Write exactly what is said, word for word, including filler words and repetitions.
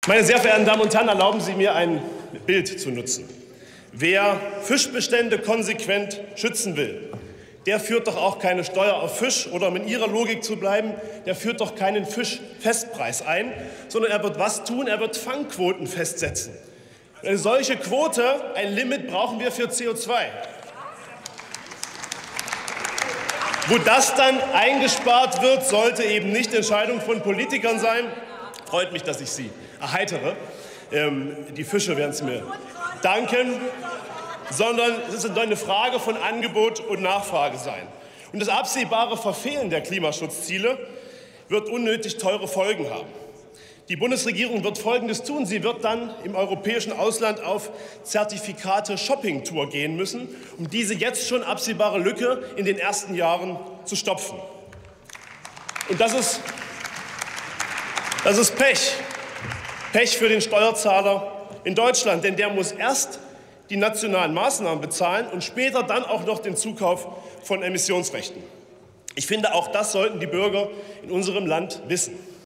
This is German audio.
Meine sehr verehrten Damen und Herren, erlauben Sie mir, ein Bild zu nutzen. Wer Fischbestände konsequent schützen will, der führt doch auch keine Steuer auf Fisch oder, um in Ihrer Logik zu bleiben, der führt doch keinen Fischfestpreis ein, sondern er wird was tun? Er wird Fangquoten festsetzen. Eine solche Quote, ein Limit brauchen wir für C O zwei. Wo das dann eingespart wird, sollte eben nicht Entscheidung von Politikern sein. Freut mich, dass ich Sie erheitere. Ähm, die Fische werden es mir danken. Sondern es ist eine Frage von Angebot und Nachfrage sein. Und das absehbare Verfehlen der Klimaschutzziele wird unnötig teure Folgen haben. Die Bundesregierung wird Folgendes tun. Sie wird dann im europäischen Ausland auf Zertifikate-Shopping-Tour gehen müssen, um diese jetzt schon absehbare Lücke in den ersten Jahren zu stopfen. Und das ist, das ist Pech. Pech für den Steuerzahler in Deutschland, denn der muss erst die nationalen Maßnahmen bezahlen und später dann auch noch den Zukauf von Emissionsrechten. Ich finde, auch das sollten die Bürger in unserem Land wissen.